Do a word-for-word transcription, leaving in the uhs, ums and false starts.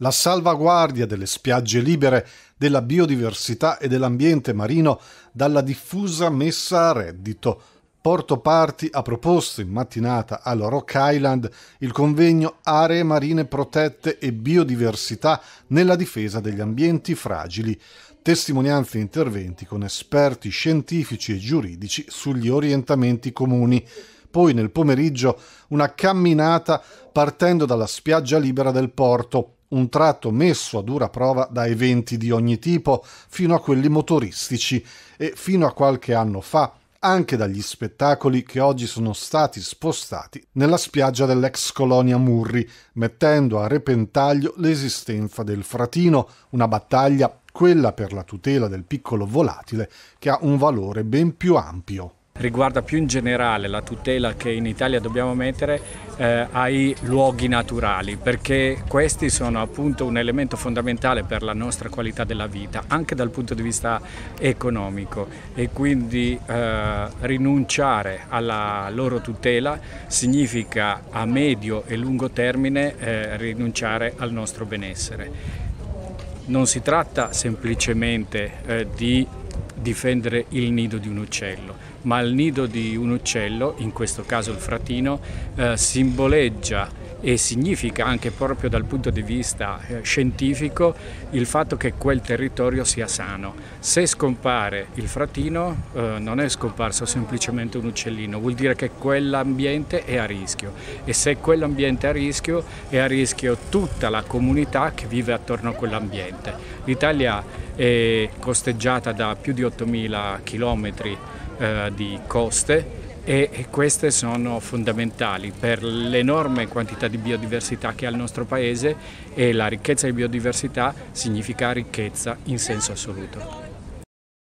La salvaguardia delle spiagge libere, della biodiversità e dell'ambiente marino dalla diffusa messa a reddito. Porto Parti ha proposto in mattinata al Rock Island il convegno Aree marine protette e biodiversità nella difesa degli ambienti fragili. Testimonianze e interventi con esperti scientifici e giuridici sugli orientamenti comuni. Poi nel pomeriggio una camminata partendo dalla spiaggia libera del porto, un tratto messo a dura prova da eventi di ogni tipo fino a quelli motoristici e fino a qualche anno fa anche dagli spettacoli che oggi sono stati spostati nella spiaggia dell'ex colonia Murri, mettendo a repentaglio l'esistenza del fratino, una battaglia, quella per la tutela del piccolo volatile, che ha un valore ben più ampio. Riguarda più in generale la tutela che in Italia dobbiamo mettere eh, ai luoghi naturali, perché questi sono appunto un elemento fondamentale per la nostra qualità della vita, anche dal punto di vista economico, e quindi eh, rinunciare alla loro tutela significa a medio e lungo termine eh, rinunciare al nostro benessere. Non si tratta semplicemente eh, di difendere il nido di un uccello, ma il nido di un uccello, in questo caso il fratino, eh, simboleggia e significa anche proprio dal punto di vista eh, scientifico il fatto che quel territorio sia sano. Se scompare il fratino eh, non è scomparso semplicemente un uccellino, vuol dire che quell'ambiente è a rischio, e se quell'ambiente è a rischio è a rischio tutta la comunità che vive attorno a quell'ambiente. L'Italia è costeggiata da più di ottomila chilometri eh, di coste e, e queste sono fondamentali per l'enorme quantità di biodiversità che ha il nostro paese, e la ricchezza di biodiversità significa ricchezza in senso assoluto.